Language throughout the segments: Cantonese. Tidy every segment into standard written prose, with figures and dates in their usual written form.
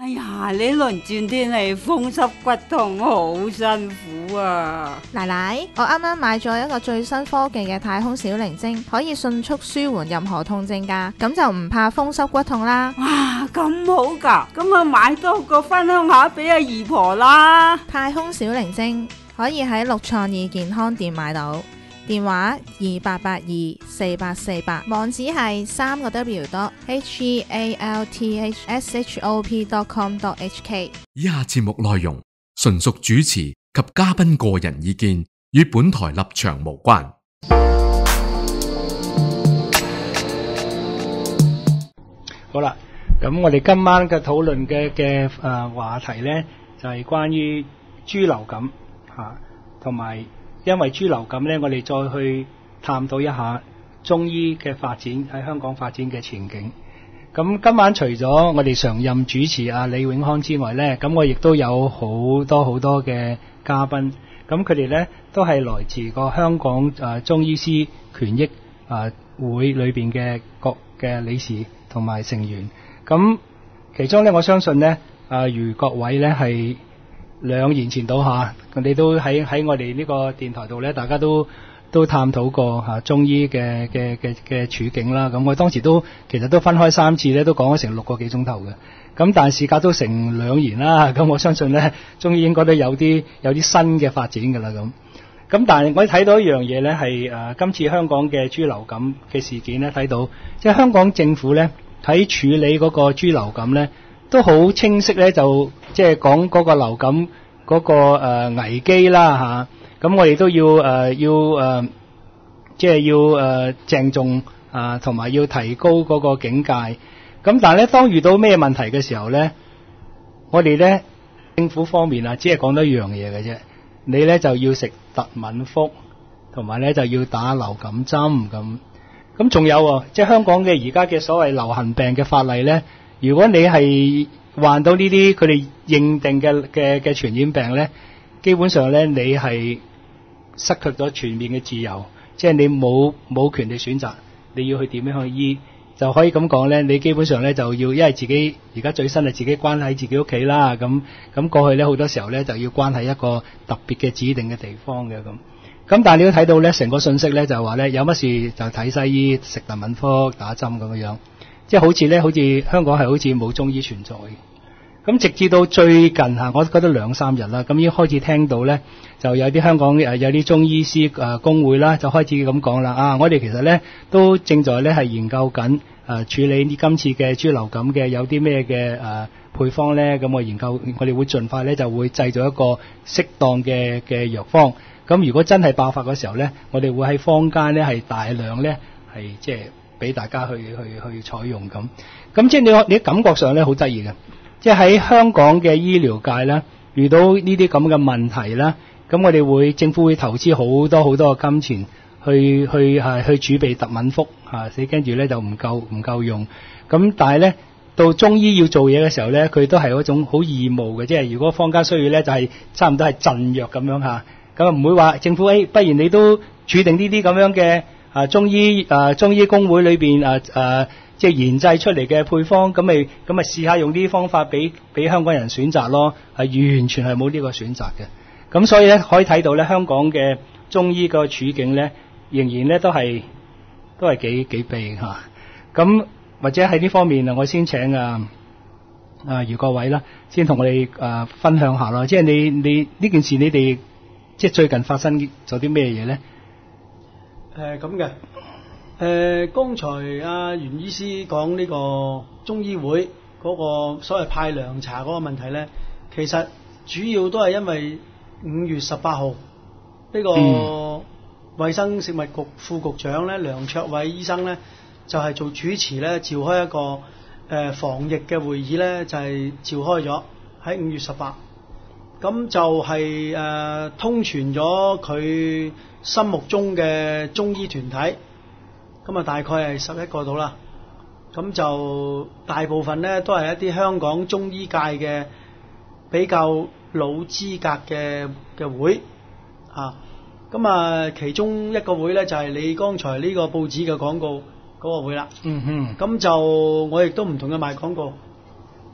哎呀，呢輪轉天氣風濕骨痛，好辛苦啊！ 奶奶，我啱啱買咗一個最新科技嘅太空小靈精，可以迅速舒緩任何痛症㗎，咁就唔怕風濕骨痛啦。 哇，咁好㗎，咁啊買多個分享下俾阿姨婆啦。 太空小靈精可以喺六創意健康店買到，電話28824848，網址係3個W.healthshop.com.hk。 以下節目內容純屬主持及嘉賓個人意見，與本台立場無關。 好啦，咁我哋今晚嘅討論嘅話題呢，就係關於豬流感嚇，同埋因為豬流感呢，我哋再去探討一下中醫嘅發展喺香港發展嘅前景。咁今晚除咗我哋常任主持阿李永康之外呢，咁我亦都有好多嘅嘉賓。咁佢哋呢都係來自個香港中醫師權益會裏邊嘅各嘅理事同埋成員。咁其中呢，我相信呢，余國偉呢係2年前到下，佢哋都喺我哋呢個電台度呢，大家都探討過中醫嘅處境啦。咁我當時其實都分開3次呢，都講咗成6個幾鐘頭嘅。咁但係事隔都成2年啦，咁我相信呢，中醫應該都有啲新嘅發展㗎啦。咁但係我睇到一樣嘢呢，係今次香港嘅豬流感嘅事件呢，睇到即係香港政府呢，喺處理嗰個豬流感呢，都好清晰呢，就即係講嗰個流感嗰個危機啦嚇。咁我哋都要即係要鄭重同埋要提高嗰個境界。咁但係呢，當遇到咩問題嘅時候呢，我哋呢政府方面只係講得一樣嘢嘅啫。你呢就要食特敏福，同埋呢就要打流感針咁。咁仲有即係香港嘅而家嘅所謂流行病嘅法例呢，如果你係患到呢啲佢哋認定嘅傳染病呢，基本上呢你係失去咗全面嘅自由，即係你冇權利選擇你要去點樣去醫，就可以咁講呢，你基本上呢就要因為自己而家最新係自己關喺自己屋企啦，咁過去呢好多時候呢就要關喺一個特別嘅指定嘅地方嘅咁。咁但係你都睇到呢成個信息呢就係話呢有乜事就睇西醫食特敏福打針咁樣，即係好似香港係好似冇中醫存在嘅。咁直至到最近我覺得2-3日啦，咁已經開始聽到呢，就有啲香港有啲中醫師工會啦，就開始咁講啦。我哋其實呢都正在呢係研究緊處理今次嘅豬流感嘅有啲咩嘅配方呢。咁我哋會盡快呢就會製造一個適當嘅藥方。咁如果真係爆發嘅時候呢，我哋會喺坊間呢係大量呢係即係俾大家去採用咁。咁即係你感覺上呢好得意嘅。即係喺香港嘅醫療界咧，遇到呢啲咁嘅問題啦，咁我哋政府會投資好多嘅金錢去儲備特敏福跟住咧就唔夠用。咁但係咧到中醫要做嘢嘅時候咧，佢都係一種好義務嘅，即係如果坊間需要咧，就係差唔多係贈藥咁樣嚇。咁唔會話政府不然你都儲定呢啲咁樣嘅中醫工會裏邊即係研製出嚟嘅配方，咁咪試下用呢啲方法俾香港人選擇咯，係完全係冇呢個選擇嘅。咁所以咧可以睇到咧，香港嘅中醫個處境咧，仍然咧都係幾悲嚇。咁或者喺呢方面我先請余國偉啦，先同我哋分享下咯。即係你呢件事，你哋即係最近發生咗啲咩嘢咧？ 咁嘅。剛才袁醫師講呢個中醫會嗰個所謂派涼茶嗰個問題呢，其實主要都係因為5月18號呢個衛生食物局副局長呢，梁卓偉醫生呢，就係做主持呢，召開一個防疫嘅會議呢，就係召開咗喺5月18，咁就係通傳咗佢心目中嘅中醫團體。咁大概係11個到啦，咁就大部分呢都係一啲香港中醫界嘅比較老資格嘅會咁其中一個會呢，就係你剛才呢個報紙嘅廣告嗰個會啦。咁就我亦都唔同佢賣廣告，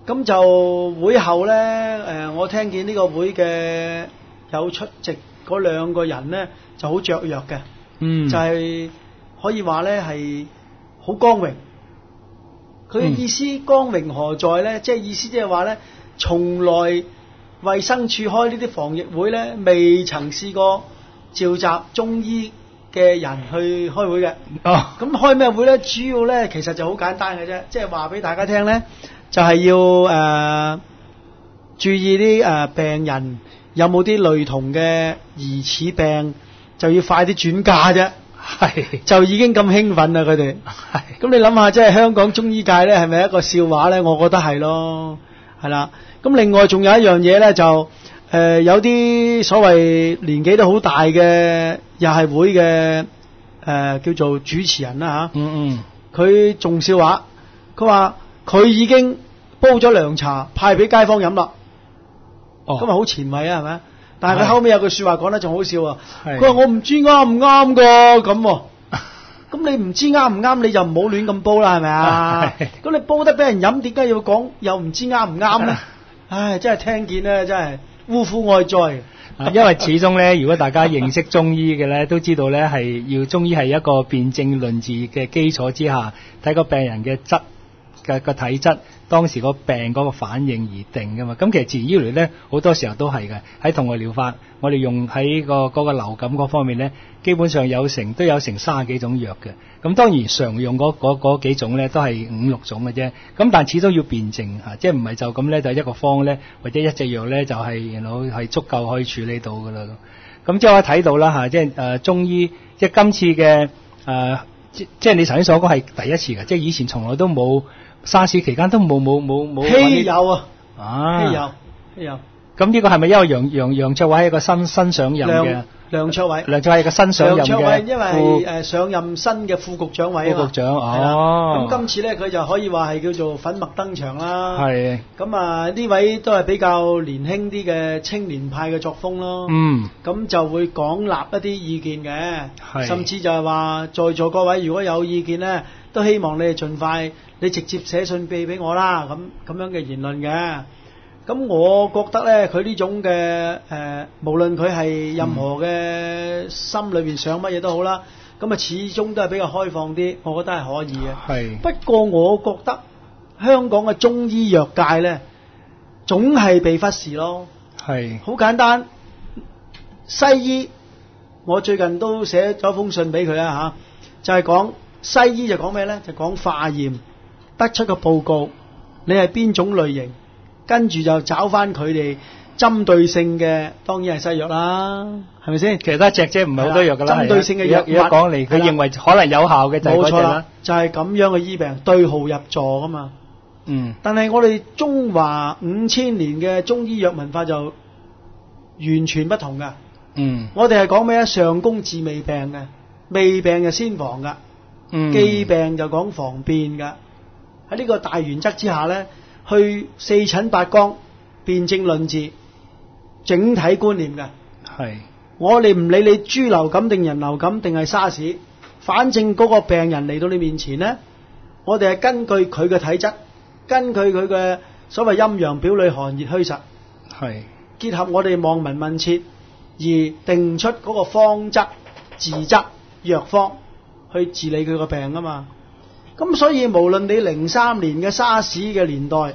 咁就會後咧，我聽見呢個會嘅有出席嗰兩個人咧就好雀躍嘅，就係可以話咧係好光榮。佢嘅意思光榮何在咧？即係意思即係話咧，從來衛生署開呢啲防疫會咧，未曾試過召集中醫嘅人去開會嘅。咁開咩會咧？主要咧其實就好簡單嘅啫，即係話俾大家聽咧，就係要注意啲病人有冇啲類同嘅疑似病，就要快啲轉嫁啫。係就已經咁興奮啦，佢哋。係咁你諗下，即係香港中醫界咧，係咪一個笑話咧？我覺得係咯，係啦。咁另外仲有一樣嘢咧，就有啲所謂年紀都好大嘅，又係會嘅叫做主持人啦嚇。佢仲笑話，佢話佢已經煲咗涼茶派俾街坊飲啦。咁啊好前衞啊，係咪？但係佢後尾有句説話講得仲好笑啊！佢話我唔知啱唔啱㗎咁。咁你唔知啱唔啱，你就唔好亂咁煲啦，係咪啊？咁你煲得俾人飲，點解要講又唔知啱唔啱咧？唉，真係聽見咧，真係嗚呼愛哉。 因為始終咧，如果大家認識中醫嘅咧，都知道咧係要中醫係一個辨證論治嘅基礎之下，睇個病人嘅質嘅個體質，當時個病嗰個反應而定噶嘛。咁其實自然醫療咧好多時候都係嘅。喺同外療法，我哋用喺嗰個流感嗰方面咧，基本上都有成30幾種藥嘅。咁當然常用嗰幾種咧都係5、6種嘅啫。咁但始終要辨證嚇，即係唔係就咁咧就一個方咧或者一隻藥咧就係足夠可以處理到噶啦。咁即係我睇到啦嚇，即係中醫即係今次嘅即係你頭先所講係第一次嘅，即係以前從來都冇。沙士期間都冇稀有啊！稀有。咁呢個係咪因為楊卓偉係一個新上任嘅？ 梁卓偉係一個新上任嘅。 梁卓偉因為上任新嘅副局長位啊嘛。 副局長咁今次咧佢就可以話係叫做粉墨登場啦。係。咁呢位都係比較年輕啲嘅青年派嘅作風咯。咁就會廣納一啲意見嘅，甚至就係話在座各位如果有意見咧，都希望你哋盡快。你直接寫信俾我啦，咁樣嘅言論嘅。咁我覺得咧，佢呢種嘅無論佢係任何嘅心裏邊想乜嘢都好啦，咁始終都係比較開放啲，我覺得係可以嘅。不過我覺得香港嘅中醫藥界咧，總係被忽視咯。好簡單，西醫我最近都寫咗封信俾佢啊嚇，就係講西醫就講咩咧？就講化驗。得出個報告，你係邊種類型，跟住就找翻佢哋針對性嘅，當然係西藥啦，係咪先？ 其實得一隻啫，唔係好多藥噶啦。 針對性嘅藥物， 如果講嚟，佢認為可能有效嘅就係嗰隻啦。 就係咁樣嘅醫病，對號入座噶嘛。但係我哋中華5000年嘅中醫藥文化就完全不同噶。我哋係講咩啊？上工治未病嘅，未病就先防噶，既病就講防變噶。喺呢個大原則之下呢，去4診8綱，辨證論治，整體觀念嘅。我哋唔理你豬流感定人流感定係沙士，反正嗰個病人嚟到你面前呢，我哋係根據佢嘅體質，根據佢嘅所謂陰陽表裏寒熱虛實，結合我哋望聞問切而定出嗰個方則、治則、藥方去治理佢個病啊嘛。咁所以無論你03年嘅沙士嘅年代，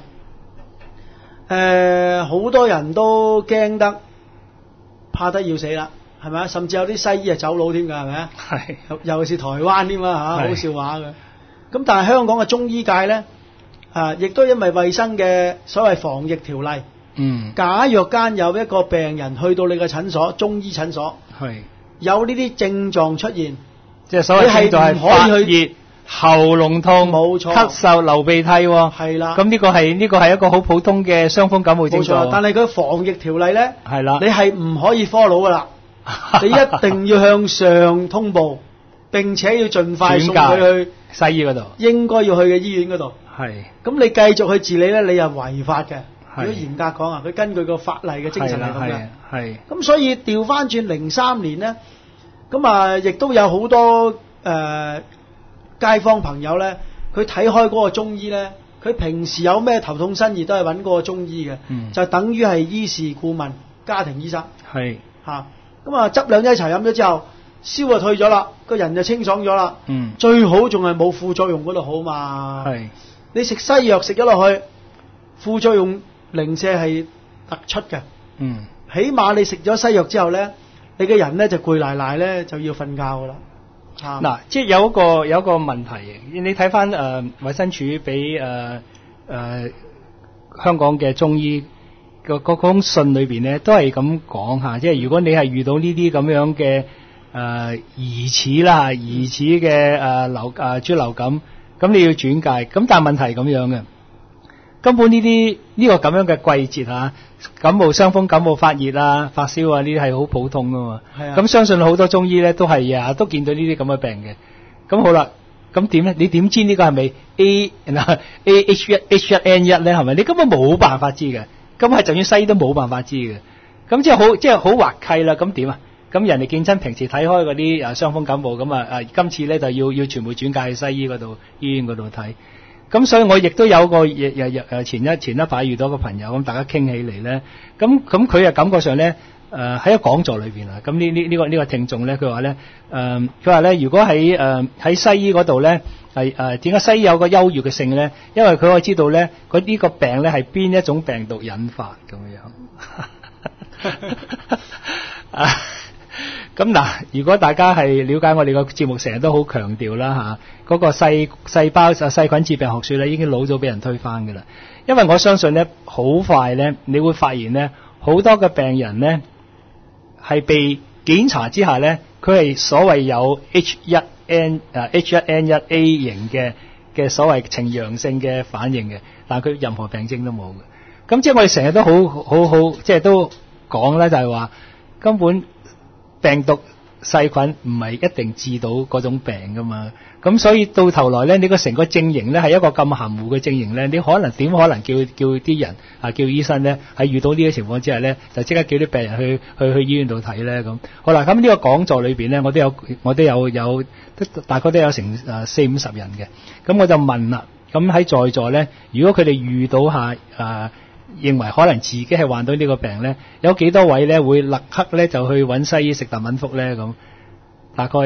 好多人都驚得怕得要死啦，係咪啊？甚至有啲西醫係走佬添㗎，係咪啊？尤其是台灣添啊嚇，好笑話嘅。咁但係香港嘅中醫界咧，亦都因為衛生嘅所謂防疫條例，假若間有一個病人去到你嘅診所，中醫診所，有呢啲症狀出現， 即係所謂症狀係發熱、喉嚨痛、 冇錯、 咳嗽、流鼻涕，係啦。咁呢個係一個好普通嘅傷風感冒症狀。冇錯， 但係佢防疫條例咧，係啦，你係唔可以 follow 噶啦，你一定要向上通報，並且要盡快送佢去西醫嗰度， 應該要去嘅醫院嗰度。係。咁你繼續去治理咧，你係違法嘅。如果嚴格講啊，佢根據個法例嘅精神係咁嘅。係。咁所以調翻轉03年咧，咁亦都有好多街坊朋友咧，佢睇開嗰個中醫咧， 佢平時有咩頭痛身熱都係揾嗰個中醫嘅，就等於係醫事顧問、家庭醫生。 係嚇，咁啊執兩劑茶飲咗之後，燒就退咗啦，個人就清爽咗啦。 嗯， 最好仲係冇副作用嗰度好嘛。 係你食西藥食咗落去，副作用零舍係突出嘅。 嗯， 起碼你食咗西藥之後咧，你嘅人咧就攰賴賴咧就要瞓覺噶啦。 嗱，即係有一個問題嘅，你睇翻衛生署俾香港嘅中醫嗰封信裏邊咧，都係咁講嚇，即係如果你係遇到呢啲咁樣嘅疑似嘅豬流感，咁你要轉介。咁但係問題係咁樣嘅，根本呢個咁樣嘅季節嚇，感冒傷風、感冒發熱啊、發燒啊，呢啲係好普通噶嘛。係啊。咁相信好多中醫咧都係日日都見到呢啲咁嘅病嘅。咁好啦，咁點咧？你點知呢個係咪 H1N1 咧？係咪？你根本冇辦法知嘅。咁係就算西醫都冇辦法知嘅。咁即係好滑稽啦。咁點啊？咁人哋見親平時睇開嗰啲傷風感冒咁今次咧就要全部轉介去西醫嗰度、醫院嗰度睇。咁所以我亦都有個前一排遇到個朋友，咁大家傾起嚟咧，咁佢又感覺上咧喺一個講座裏邊啊，咁呢個聽眾咧，佢話咧，如果喺西醫嗰度咧係點解西醫有個優越嘅性咧？因為佢可以知道咧，呢個病咧係邊一種病毒引發咁樣。咁嗱，如果大家係了解我哋個節目，成日都好強調啦嚇，嗰個細菌致病學說咧，已經老早俾人推翻㗎啦。因為我相信咧，好快咧，你會發現咧，好多嘅病人咧係被檢查之下咧，佢係所謂有 H1N1A 型嘅所謂呈陽性嘅反應嘅，但係佢任何病徵都冇嘅。咁即係我哋成日都好即係都講咧，就係話根本病毒細菌唔係一定治到嗰種病噶嘛，咁所以到頭來咧，你個成個症型咧係一個咁含糊嘅症型咧，你點可能叫啲人叫醫生咧喺遇到呢啲情況之下咧，就即刻叫啲病人去醫院度睇咧咁。好啦，咁呢個講座裏邊咧，我都有大概都有成40-50人嘅，咁我就問啦，咁喺在座咧，如果佢哋遇到認為可能自己係患到呢個病咧，有幾多位咧會立刻咧就去揾西醫食特敏福咧？咁大概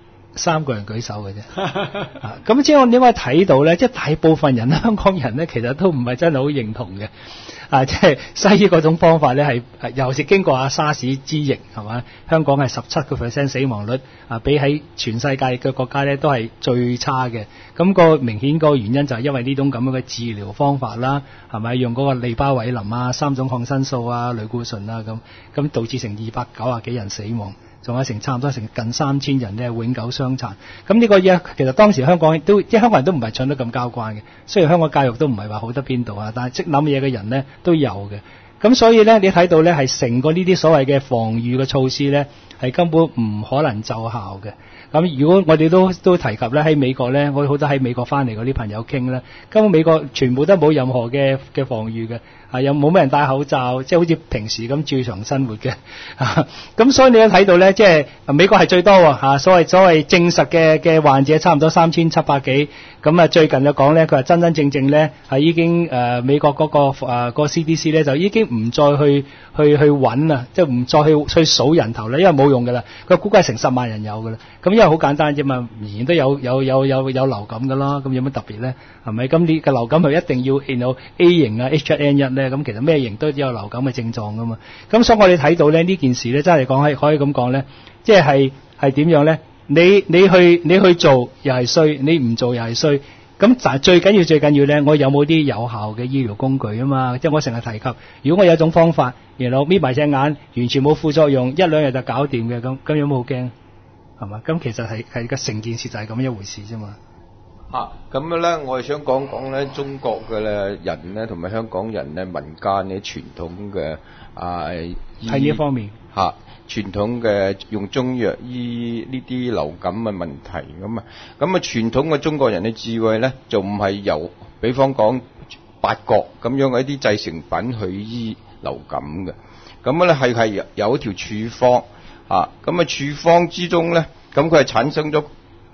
3個人舉手嘅啫。咁即係我應該睇到咧，即係大部分人香港人咧，其實都唔係真係好認同嘅。即係西醫嗰種方法咧，係尤其是經過沙士之役係嘛？香港係17% 死亡率比喺全世界嘅國家咧都係最差嘅。咁個明顯個原因就係因為呢種咁樣嘅治療方法啦，係咪用嗰個利巴韋林3種抗生素類固醇咁導致成290幾人死亡，仲有差唔多近3000人咧永久傷殘。咁呢個嘢其實當時香港即係香港人都唔係唱得咁交關嘅。雖然香港教育都唔係話好得邊度但係識諗嘢嘅人咧都有嘅。咁所以咧，你睇到咧係成個呢啲所謂嘅防禦嘅措施咧，係根本唔可能奏效嘅。咁如果我哋都提及咧，喺美國咧，我好多喺美國翻嚟嗰啲朋友傾咧，根本美國全部都冇任何嘅防禦嘅，又冇咩人戴口罩，即係好似平時咁照常生活嘅。咁所以你都睇到咧，即係美國係最多所謂證實嘅患者差唔多3700幾。咁最近就講咧，佢話真正咧係已經美國嗰個 CDC 咧就已經唔再去揾啊，即係唔再去數人頭啦，因為冇用噶啦。佢估計成10萬人有噶啦。咁因為好簡單啫嘛，仍然都有流感噶啦。咁有乜特別咧？係咪？咁你嘅流感係一定要 A 型H1N1 咧？咁其實咩型都有流感嘅症狀噶嘛。咁所以我哋睇到咧呢件事咧，真係講可以咁講咧，即係點樣咧？你去做又係衰，你唔做又係衰。咁但係最緊要咧，我有冇啲有效嘅醫療工具啊嘛？即係我成日提及，如果我有一種方法，然後眯埋隻眼，完全冇副作用，1-2日就搞掂嘅，咁有冇好驚？係嘛？咁其實係個成件事就係咁一回事啫嘛。 咁樣咧，我係想講咧，中國嘅人咧，同埋香港人咧，民間嘅傳統嘅喺呢方面傳統嘅用中藥醫呢啲流感嘅問題咁啊，傳統嘅中國人嘅智慧咧，就唔係由比方講八角咁樣嘅一啲製成品去醫流感嘅，咁咧係有一條處方咁處方之中咧，咁佢係產生咗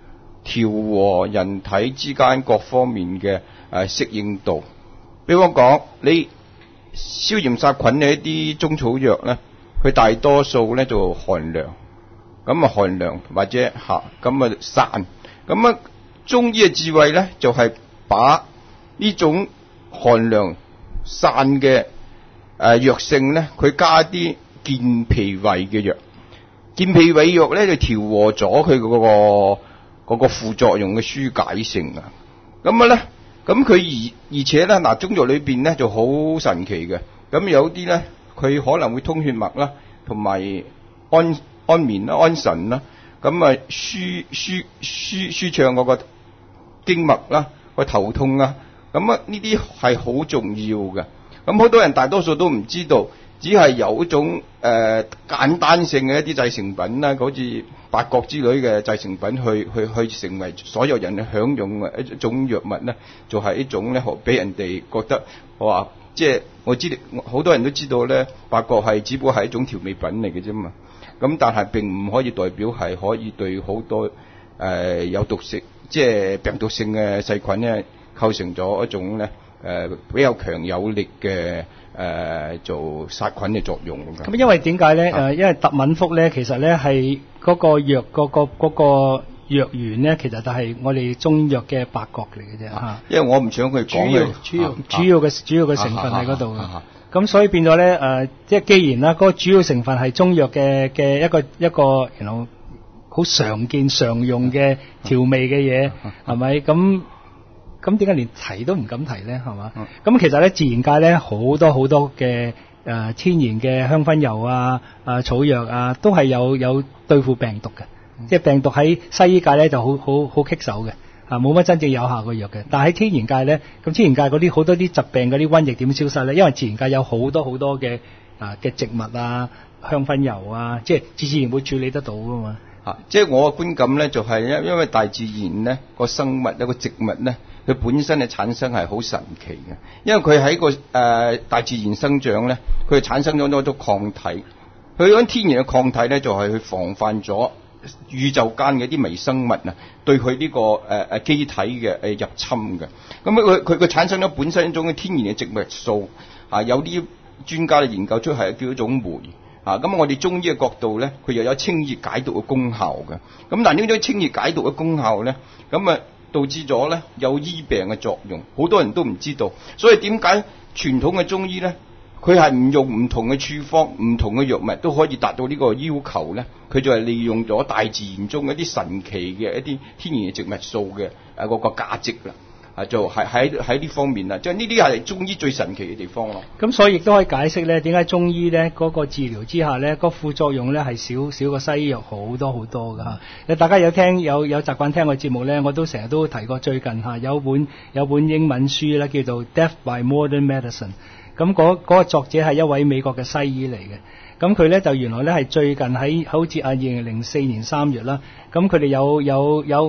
調和人體之間各方面嘅適應度。比方講，你消炎殺菌嘅一啲中草藥咧，佢大多數咧就寒涼，咁啊寒涼或者咁啊散。咁啊中醫嘅智慧咧，就係把呢種寒涼散嘅藥性咧，佢加啲健脾胃嘅藥。健脾胃藥咧就調和咗佢嗰個副作用嘅紓解性啊。咁啊咧，咁佢而且咧嗱，中藥裏邊咧就好神奇嘅。咁有啲咧，佢可能會通血脈啦，同埋安眠啦、安神啦。咁啊舒暢嗰個經脈啦，個頭痛啊。咁啊呢啲係好重要嘅。咁好多人大多數都唔知道。只係有一種簡單性嘅一啲製成品啦，好似八角之類嘅製成品去成為所有人享用嘅一種藥物咧，就係一種咧，俾人哋覺得話，即係我知好多人都知道咧，八角係只不過係一種調味品嚟嘅啫嘛。咁但係並唔可以代表係可以對好多有毒性，即係病毒性嘅細菌咧構成咗一種咧比較強有力嘅。做殺菌嘅作用咁。 因為點解咧？因為特敏福咧，其實咧係嗰個藥嗰個藥源咧，其實就係我哋中藥嘅八角嚟嘅啫嚇。 因為我唔想佢講主要嘅成分喺嗰度嘅。咁所以變咗咧即係既然啦，嗰個主要成分係中藥嘅一個好常見常用嘅調味嘅嘢，係咪咁點解連提都唔敢提咧？係嘛？咁其實咧，自然界咧好多嘅天然嘅香薰油草藥啊，都係有對付病毒嘅。即係病毒喺西醫界咧就好棘手嘅，冇乜真正有效嘅藥嘅。但係喺天然界咧，咁天然界嗰啲好多啲疾病嗰啲瘟疫點消失咧？因為自然界有好多嘅植物香薰油即係自然會處理得到噶嘛。 即係我嘅觀感咧，就係因為大自然咧個生物一個植物咧。佢本身嘅產生係好神奇嘅，因為佢喺個大自然生長咧，佢產生咗好多抗體。佢嗰啲天然嘅抗體咧，就係去防範咗宇宙間嘅啲微生物對佢呢個機體嘅入侵嘅。咁佢產生咗本身一種嘅天然嘅植物素有啲專家研究出係叫一種酶咁我哋中醫嘅角度咧，佢又有清熱解毒嘅功效嘅。咁但係呢種清熱解毒嘅功效咧，咁導致咗咧有醫病嘅作用，好多人都唔知道。所以點解傳統嘅中醫咧，佢係唔用唔同嘅處方、唔同嘅藥物都可以達到呢個要求咧？佢就係利用咗大自然中一啲神奇嘅一啲天然嘅植物素嘅嗰個價值啦。就係喺呢方面啦，即係呢啲係中醫最神奇嘅地方咯。 咁所以亦都可以解釋咧，點解中醫咧嗰個治療之下咧，個副作用咧係少過西醫藥好多㗎嚇。大家有習慣聽我節目咧，我都成日都提過最近有本英文書咧叫做《Death by Modern Medicine》。咁嗰個作者係一位美國嘅西醫嚟嘅。咁佢咧就原來咧係最近喺好似2004年3月啦。咁佢哋有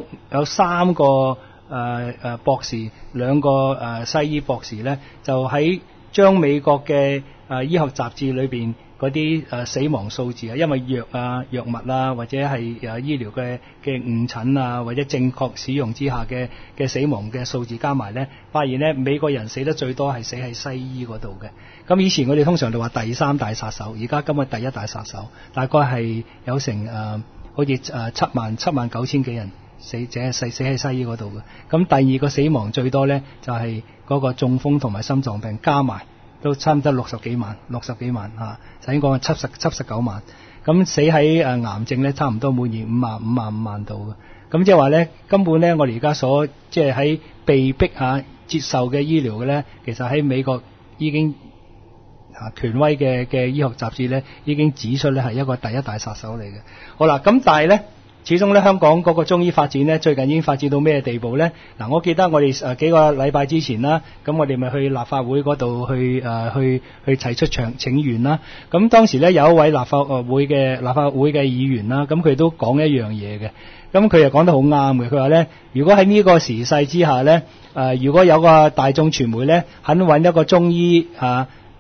3個。博士2個西醫博士咧，就喺將美國嘅醫學雜誌裏邊嗰啲死亡數字因為藥物或者係醫療嘅誤診或者正確使用之下嘅死亡嘅數字加埋咧，發現咧美國人死得最多係死喺西醫嗰度嘅。咁以前我哋通常就話第3大殺手，而家今日第1大殺手，大概係有成好似7萬9千幾人。死喺西醫嗰度嘅。咁第2個死亡最多咧，就係嗰個中風同埋心臟病加埋都差唔多60幾萬嚇，頭先講79萬。咁死喺癌症咧，差唔多每年55萬度嘅。咁即係話咧，根本咧我哋而家所即係喺被逼接受嘅醫療嘅咧，其實喺美國已經權威嘅醫學雜誌咧已經指出咧係一個第1大殺手嚟嘅。好啦，咁但係咧。始終咧，香港嗰個中醫發展咧，最近已經發展到咩地步咧？嗱，我記得我哋幾個禮拜之前啦，咁我哋咪去立法會嗰度去提出請願啦。咁當時咧有一位立法會嘅議員啦，咁佢都講一樣嘢嘅。咁佢又講得好啱嘅。佢話咧，如果喺呢個時勢之下咧，如果有個大眾傳媒咧肯揾一個中醫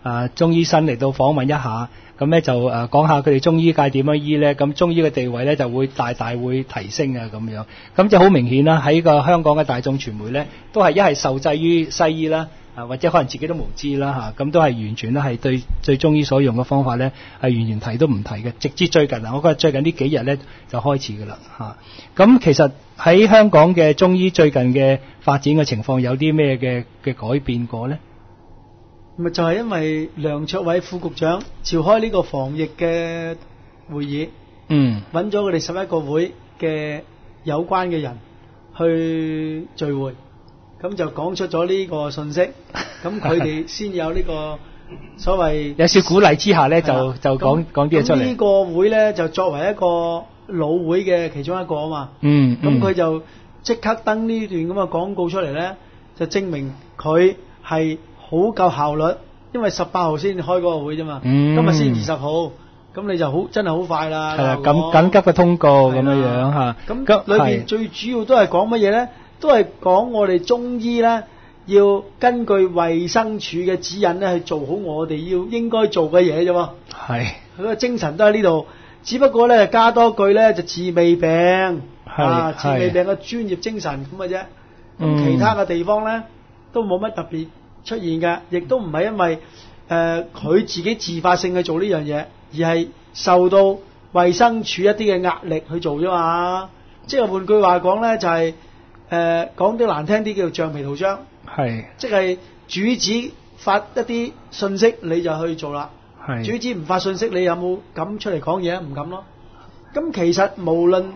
中醫生嚟到訪問一下，咁咧就講下佢哋中醫界點樣醫咧，咁中醫嘅地位咧就會大會提升啊咁樣。咁就好明顯啦，喺個香港嘅大眾傳媒咧，都係一係受制於西醫啦，或者可能自己都無知啦嚇，咁都係完全咧係對中醫所用嘅方法咧係完全提都唔提嘅，直至最近我覺得最近呢幾日咧就開始㗎啦嚇。咁其實喺香港嘅中醫最近嘅發展嘅情況有啲咩嘅改變過咧？ 咪就係因為梁卓偉副局長召開呢個防疫嘅會議，揾咗佢哋11個會嘅有關嘅人去聚會，咁就講出咗呢個信息，咁佢哋先有呢個所謂有少鼓勵之下咧，就講啲嘢出嚟。 呢個會咧就作為一個老會嘅其中一個啊嘛，咁佢就即刻登呢段咁嘅廣告出嚟咧，就證明佢係好夠效率，因為18號先開嗰個會啫嘛，今日先20號，咁你就真係好快啦。係啦， 緊急嘅通告咁樣嚇。 咁裏邊最主要都係講乜嘢咧？都係講我哋中醫咧，要根據衛生署嘅指引咧，去做好我哋應該做嘅嘢啫喎。係，佢個精神都喺呢度，只不過咧加多句咧就治未病，治未病嘅專業精神咁嘅啫。咁其他嘅地方咧都冇乜特別出現嘅，亦都唔係因為佢自己自發性去做呢樣嘢，而係受到衛生署一啲嘅壓力去做啫嘛。即係換句話講咧，就係講啲難聽啲叫做橡皮圖章，即係主子發一啲信息你就去做啦，主子唔發信息你有冇敢出嚟講嘢？唔敢咯。咁其實無論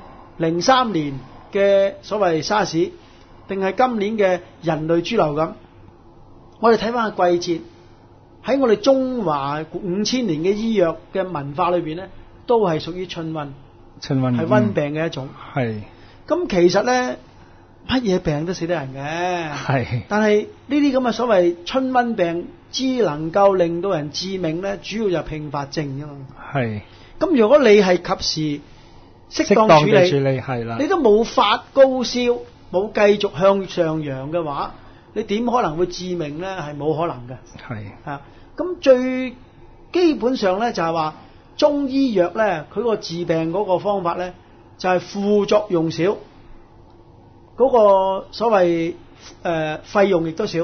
03年嘅所謂沙士，定係今年嘅人類豬流感，我哋睇翻個季節，喺我哋中華5000年嘅醫藥嘅文化裏邊咧，都係屬於春瘟，係瘟病嘅一種。咁其實咧，乜嘢病都死得人嘅，但係呢啲咁嘅所謂春瘟病之能夠令到人致命咧，主要就係併發症啫嘛。咁如果你係及時適當處理，你都冇發高燒，冇繼續向上揚嘅話，你點可能會致命咧？係冇可能嘅。咁最基本上咧就係話中醫藥咧，佢個治病嗰個方法咧就係副作用少，嗰個所謂費用亦都少。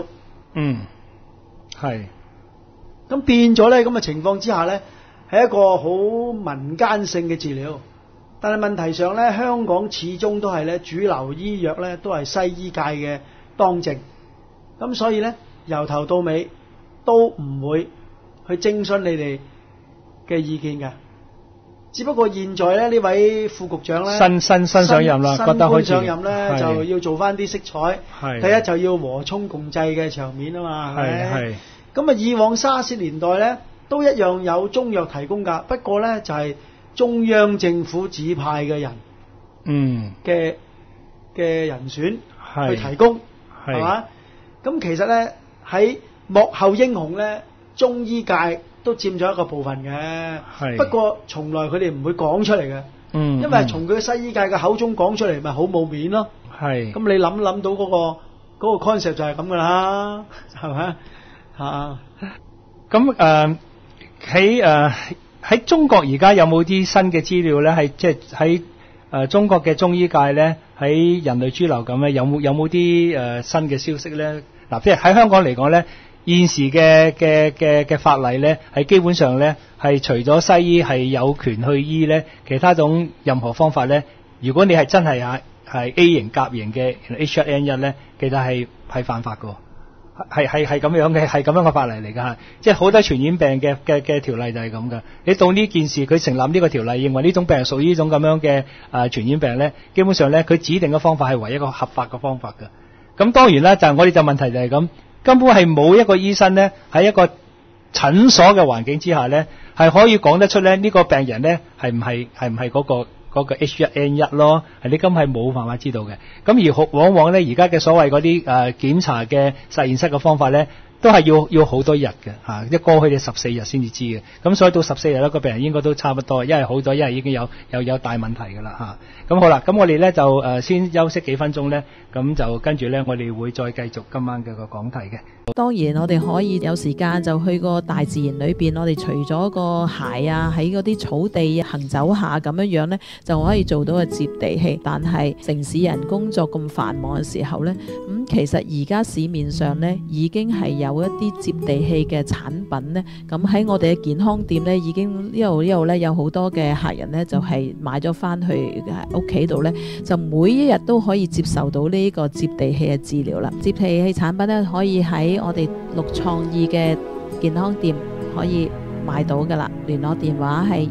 咁變咗咧咁嘅情況之下咧，係一個好民間性嘅治療。但係問題上咧，香港始終都係咧主流醫藥咧都係西醫界嘅當政，咁所以咧由頭到尾都唔會去徵詢你哋嘅意見嘅。只不過現在咧呢位副局長咧新上任啦，覺得上任咧就要做翻啲色彩，第一就要和衷共濟嘅場面啊嘛，係咪？咁啊以往沙士年代咧都一樣有中藥提供㗎，不過咧就係中央政府指派嘅人嘅人選去提供，係嘛？咁其實咧喺幕後英雄咧，中醫界都佔咗一個部分嘅，不過從來佢哋唔會講出嚟嘅，因為從佢西醫界嘅口中講出嚟，咪好冇面咯。咁你諗到嗰個 concept 就係咁噶啦，係咪啊？咁喺中國而家有冇啲新嘅資料咧？係即係喺中國嘅中醫界咧，喺人類豬流感咧，有冇啲新嘅消息咧？嗱，譬如喺香港嚟講咧，現時嘅法例咧，係基本上咧係除咗西醫係有權去醫咧，其他種任何方法咧，如果你係真係係 A 型甲型嘅 H1N1 咧，其實係犯法㗎。係咁樣嘅，係咁樣嘅法例嚟㗎，即係好多傳染病嘅條例就係咁㗎。你到呢件事佢成立呢個條例，認為呢種病屬於呢種咁樣嘅傳染病咧，基本上咧佢指定嘅方法係唯一一個合法嘅方法㗎。咁當然啦，我哋就問題就係咁，根本係冇一個醫生咧喺一個診所嘅環境之下咧，係可以講得出咧呢個病人咧係唔係嗰個 H1N1 咯，係你根本係冇辦法知道嘅。咁而往往咧而家嘅所謂嗰啲檢查嘅實驗室嘅方法咧， 都係要好多日嘅嚇，即係過去嘅14日先至知嘅。咁所以到14日咧，個病人應該都差不多，一係好咗，一係已經有大問題㗎啦嚇。咁好啦，咁我哋咧就先休息幾分鐘咧，咁就跟住咧我哋會再繼續今晚嘅個講題嘅。 當然我哋可以有時間就去個大自然裏邊，我哋除咗個鞋啊喺嗰啲草地行走下咁樣呢，就可以做到個接地氣。但係城市人工作咁繁忙嘅時候呢，其實而家市面上呢已經係有一啲接地氣嘅產品呢。咁喺我哋嘅健康店呢，已經呢度呢有好多嘅客人呢，就係買咗翻去屋企度呢，就每一日都可以接受到呢個接地氣嘅治療啦。接地氣產品呢，可以喺我哋綠創意嘅健康店可以買到噶啦，聯絡電話係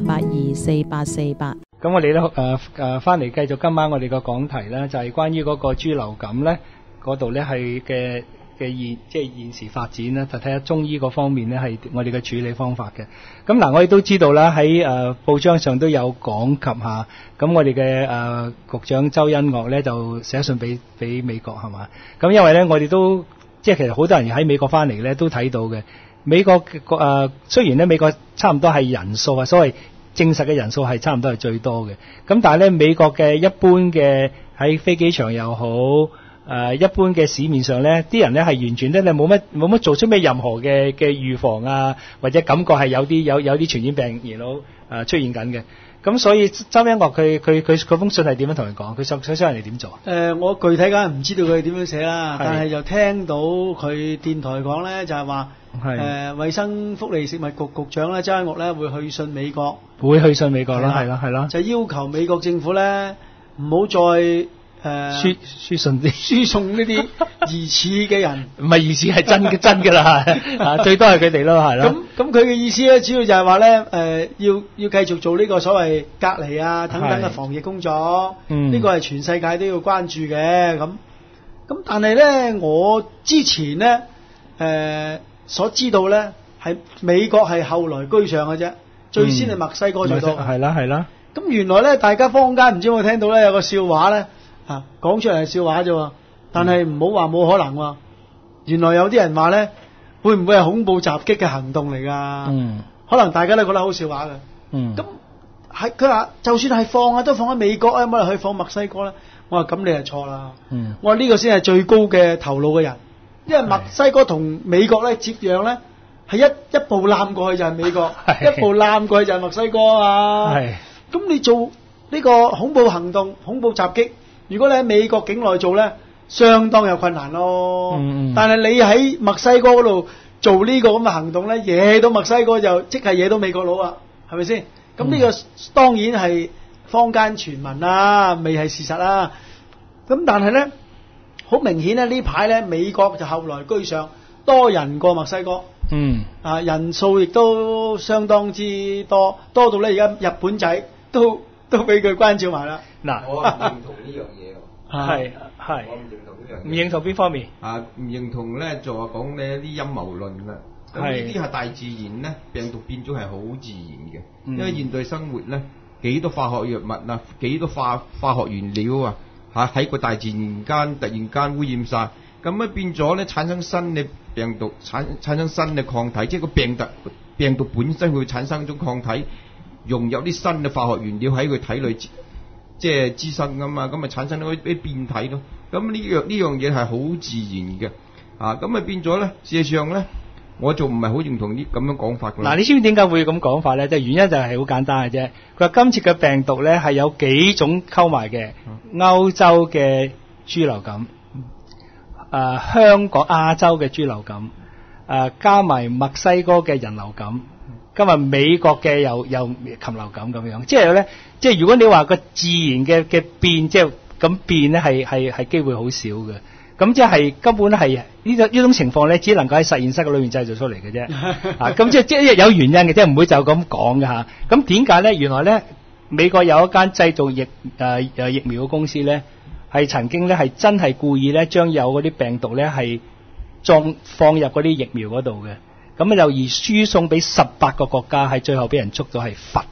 28824848。 咁我哋咧翻嚟繼續今晚我哋個講題咧，就係關於嗰個豬流感咧嗰度咧係嘅現時發展咧，就睇下中醫嗰方面咧係我哋嘅處理方法嘅。咁嗱，我哋都知道啦，喺報章上都有講及下。咁我哋嘅局長周恩岳咧就寫信俾美國係嘛。咁因為咧我哋都即係其實好多人喺美國翻嚟咧都睇到嘅。美國雖然咧美國差唔多係人數啊，所謂證實嘅人數係差唔多係最多嘅。咁但係咧美國嘅一般嘅喺飛機場又好，一般嘅市面上咧，啲人咧係完全咧冇乜做出咩任何嘅預防啊，或者感覺係有啲傳染病然後出現緊嘅。咁所以周恩岳佢封信係點樣同人講？佢想人哋點做？ 我具體梗係唔知道佢點樣寫啦，但係就聽到佢電台講咧，就係話衛生福利食物局局長咧周恩岳咧會去信美國，啦，係啦，就要求美國政府咧唔好再輸送呢啲疑似嘅人， 唔係疑似係真㗎啦，最多係佢哋咯，係啦。 咁佢嘅意思咧，主要就係話咧，要繼續做呢個所謂隔離啊等等嘅防疫工作，呢個係全世界都要關注嘅。咁但係咧，我之前咧所知道咧，係美國係後來居上嘅啫，最先係墨西哥做到。 係啦。 咁原來咧，大家坊間唔知有冇聽到咧，有個笑話咧。講出嚟係笑話啫，但係唔好話冇可能喎。原來有啲人話咧，會唔會係恐怖襲擊嘅行動嚟㗎？可能大家都覺得好笑話嘅。咁係佢話，就算係放都放喺美國啊，乜去放墨西哥咧？我話咁你係錯啦。我話呢個先係最高嘅頭腦嘅人，因為墨西哥同美國咧接壤咧，係一步攬過去就係美國，一步攬過去就係墨西哥啊。咁你做呢個恐怖行動、恐怖襲擊？如果你喺美國境內做咧，相當有困難咯。但係你喺墨西哥嗰度做呢個咁嘅行動咧，惹到墨西哥就即係惹到美國佬啊，係咪先？咁呢個當然係坊間傳聞啦，未係事實啦。咁但係咧，好明顯咧，呢排咧美國就後來居上，多人過墨西哥。人數亦都相當之多到咧，而家日本仔都俾佢關照埋啦。 嗱，我唔認同呢樣嘢喎。 係， 我唔認同呢樣嘢。 唔認同邊方面？ 唔認同咧，就話講呢啲陰謀論啦。咁呢啲係大自然咧，病毒變咗係好自然嘅。因為現代生活咧，幾多化學藥物啊，幾多化學原料啊，喺個大自然間突然間污染晒，咁變咗咧產生新嘅病毒，產生新嘅抗體，即係個病毒本身會產生一種抗體。融入啲新嘅化學原料喺佢體內，即係滋生噶嘛，咁咪產生咗啲變體咯。咁呢樣嘢係好自然嘅，咁咪變咗咧。事實上咧，我就唔係好認同啲咁樣講法㗎。嗱， 你知唔知點解會咁講法咧？即係原因就係好簡單嘅啫。佢話今次嘅病毒咧係有幾種溝埋嘅，歐洲嘅豬流感，香港亞洲嘅豬流感，加埋墨西哥嘅人流感。今日美國嘅又禽流感咁樣，即係咧，即係如果你話個自然嘅變，即係咁變咧，係機會好少嘅。咁即係根本係呢種情況咧，只能夠喺實驗室嘅裏面製造出嚟嘅啫。咁即係有原因嘅，即係唔會就咁講嘅嚇。咁點解咧？原來咧，美國有一間製造疫苗嘅公司咧，係曾經咧係真係故意咧將有嗰啲病毒咧係放入嗰啲疫苗嗰度嘅。咁就而輸送俾18個國家，係最後俾人捉咗係罰嘅。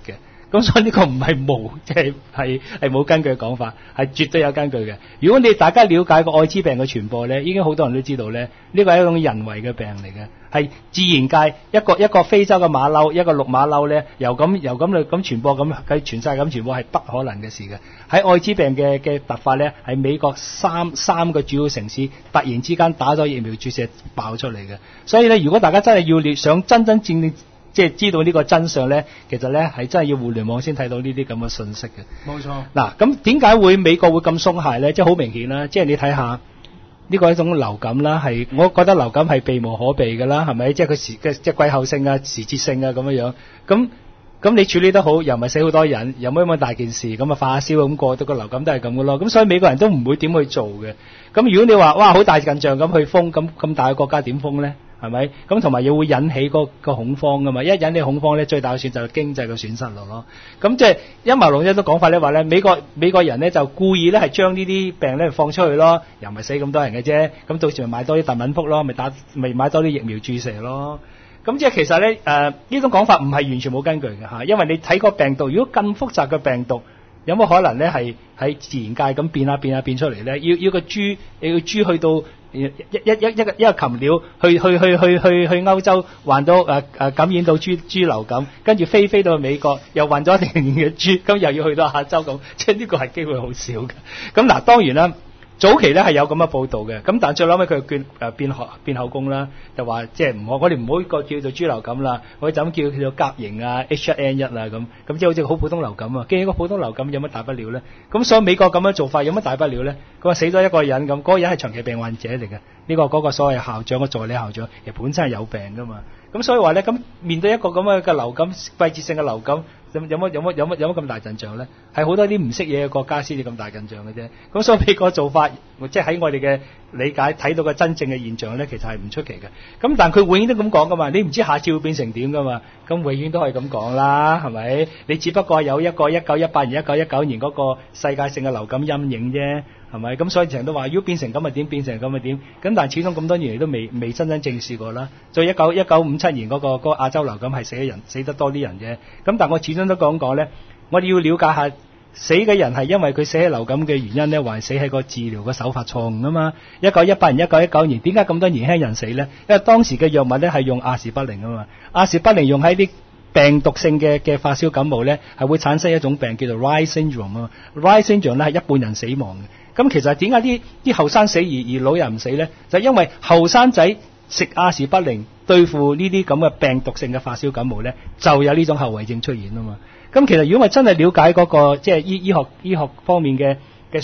咁所以呢個唔係冇，即係冇根據嘅講法，係絕對有根據嘅。如果你大家了解個艾滋病嘅傳播咧，已經好多人都知道咧，呢個係一種人為嘅病嚟嘅，係自然界一個非洲嘅馬騮，一個綠馬騮咧，由咁傳播咁喺全世界咁傳播係不可能嘅事嘅。喺艾滋病嘅突發咧，係美國三個主要城市突然之間打咗疫苗注射爆出嚟嘅。所以咧，如果大家真係要想真正即係知道呢個真相咧，其實咧係真係要互聯網先睇到呢啲咁嘅信息嘅。 冇錯。 嗱，咁點解會美國會咁鬆懈咧？即係好明顯啦，即係你睇下呢個係一種流感啦，係我覺得流感係避無可避㗎啦，係咪？即係佢即係季候性啊、時節性啊咁樣樣。咁你處理得好，又唔係死好多人，又冇咁大件事，咁啊發燒咁過到個流感都係咁嘅咯。咁所以美國人都唔會點去做嘅。咁如果你話哇好大陣仗咁去封，咁大嘅國家點封咧？係咪？咁同埋又會引起個恐慌噶嘛？一引起恐慌咧，最大嘅損就係經濟嘅損失咯。咁即係陰謀論一種講法咧，話咧美國人咧就故意咧係將呢啲病咧放出去咯，又唔係死咁多人嘅啫。咁到時咪買多啲特敏福咯，咪買多啲疫苗注射咯。咁即係其實咧呢種講法唔係完全冇根據嘅嚇，因為你睇個病毒，如果更複雜嘅病毒，有冇可能咧係喺自然界咁變出嚟咧？要個豬去到一個禽鳥去歐洲患到感染到豬流感，跟住飛到美國又患咗一定嘅豬，咁又要去到亞洲咁，即係呢個係機會好少嘅。咁嗱，當然啦。早期咧係有咁嘅報導嘅，咁但係最後尾佢變口供啦，就話即係我哋唔好個叫做豬流感啦，我哋就咁叫做甲型啊 H1N1 啊咁即係好似好普通流感啊。既然個普通流感有乜大不了咧？咁所以美國咁樣做法有乜大不了咧？佢話死咗一個人咁，嗰個人係長期病患者嚟嘅，嗰個所謂校長嘅助理校長，其實本身係有病噶嘛。咁所以話咧，咁面對一個咁嘅流感，季節性嘅流感，有乜咁大陣仗咧？係好多啲唔識嘢嘅國家先至咁大陣仗嘅啫。咁所以美國做法，即係喺我哋嘅理解睇到嘅真正嘅現象咧，其實係唔出奇嘅。咁但係佢永遠都咁講噶嘛，你唔知下次會變成點噶嘛。咁永遠都係咁講啦，係咪？你只不過有一個1918年、1919年嗰個世界性嘅流感陰影啫。係咪？咁所以成日都話，如果變成咁咪點？變成咁咪點？咁但係始終咁多年嚟都未真正正視過啦。再1957年嗰個亞洲流感係死得多啲人啫。咁但係我始終都講咧，我哋要了解下死嘅人係因為佢死喺流感嘅原因咧，還死喺個治療嘅手法錯誤啊嘛。1918年、1919年點解咁多年輕人死咧？因為當時嘅藥物咧係用阿士匹靈啊嘛。阿士匹靈用喺啲病毒性嘅發燒感冒咧，係會產生一種病叫做 Reye syndrome 啊。Reye syndrome 咧係一半人死亡嘅。咁其實點解啲後生死而老人唔死咧？就係因為後生仔食阿士匹靈對付呢啲咁嘅病毒性嘅發燒感冒咧，就有呢種後遺症出現啊嘛。咁其實如果我真係了解嗰個即係醫學方面嘅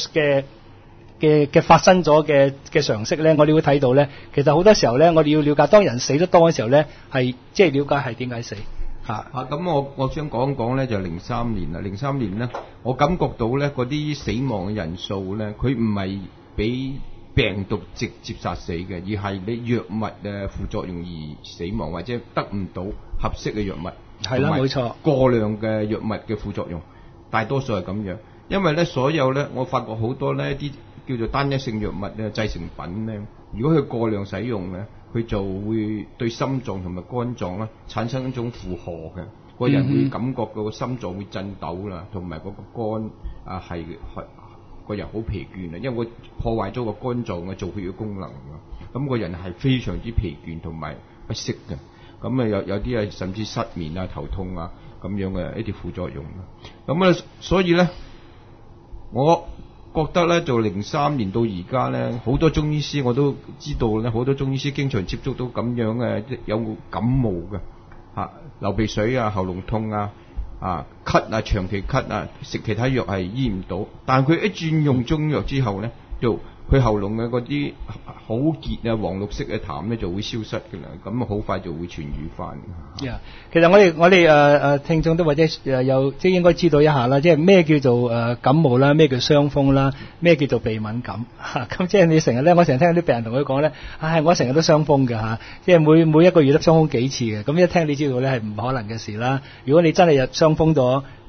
發生咗嘅常識咧，我哋會睇到咧，其實好多時候咧，我哋要了解當人死得多嘅時候咧，係即係了解係點解死。 咁我想講講咧，就03年啦。03年咧，我感覺到咧嗰啲死亡嘅人數咧，佢唔係俾病毒直接殺死嘅，而係你藥物嘅副作用而死亡，或者得唔到合適嘅藥物。 係啦，冇錯。過量嘅藥物嘅副作用，大多數係咁樣。因為咧，所有咧，我發覺好多咧啲叫做單一性藥物咧製成品咧，如果佢過量使用咧，佢就會對心臟同埋肝臟咧產生一種負荷嘅，個人會感覺個心臟會震抖啦，同埋嗰個肝係個人好疲倦啊，因為我破壞咗個肝臟嘅造血嘅功能啊，咁個人係非常之疲倦同埋不適嘅，咁啊有啲係甚至失眠啊、頭痛啊咁樣嘅一啲副作用啦，咁所以咧我覺得咧，就03年到而家咧，好多中醫師我都知道咧，好多中醫師經常接觸到咁樣嘅有感冒嘅流鼻水啊、喉嚨痛啊、咳啊、長期咳啊，食其他藥係醫唔到，但係佢一轉用中藥之後咧，就佢喉嚨嘅嗰啲好結啊、黃綠色嘅痰咧就會消失嘅啦，咁啊好快就會痊愈翻。 其實我哋聽眾都或者有即係應該知道一下啦，即係咩叫做感冒啦，咩叫傷風啦，咩叫做鼻敏感咁即係你成日咧，我成日聽啲病人同佢講咧，我成日都傷風嘅即係每一個月都傷風幾次嘅，咁一聽你知道咧係唔可能嘅事啦。如果你真係傷風咗，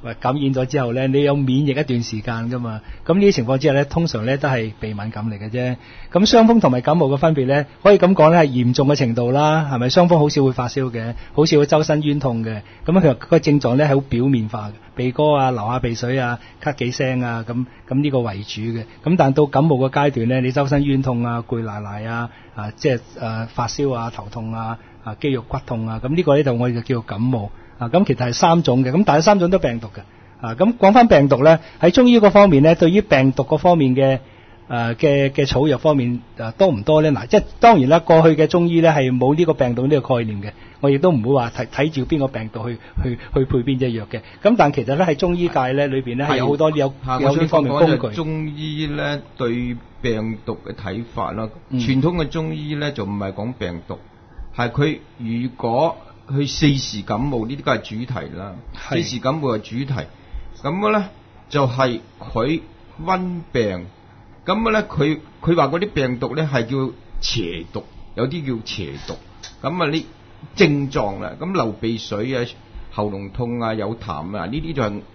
感染咗之後咧，你有免疫一段時間噶嘛。咁呢啲情況之下咧，通常咧都係鼻敏感嚟嘅啫。咁傷風同埋感冒嘅分別咧，可以咁講咧係嚴重嘅程度啦，係咪？傷風好少會發燒嘅，好少會周身冤痛嘅。咁其實個症狀咧係好表面化嘅，鼻哥啊、流下鼻水啊、咳幾聲啊，咁呢個為主嘅。咁但到感冒嘅階段咧，你周身冤痛啊、攰賴賴啊、即係發燒啊、頭痛啊、肌肉骨痛啊，咁呢個咧就我哋就叫做感冒。咁其實係3種嘅，咁但係3種都病毒嘅。咁講翻病毒咧，喺中醫嗰方面咧，對於病毒嗰方面嘅草藥方面多唔多咧？嗱，即係當然啦，過去嘅中醫咧係冇呢個病毒呢個概念嘅，我亦都唔會話睇住邊個病毒去配邊隻藥嘅。咁但其實咧喺中醫界咧裏邊咧係有好多有呢方面工具。 中醫咧對病毒嘅睇法啦，傳統嘅中醫咧就唔係講病毒，係佢如果去4時感冒呢啲都係主題啦。4時感冒係主題，咁嘅咧就係佢溫病。咁咧，佢話嗰啲病毒咧係叫邪毒，有啲叫邪毒。咁啊，呢症狀啦，咁流鼻水啊、喉嚨痛啊、有痰啊，呢啲就係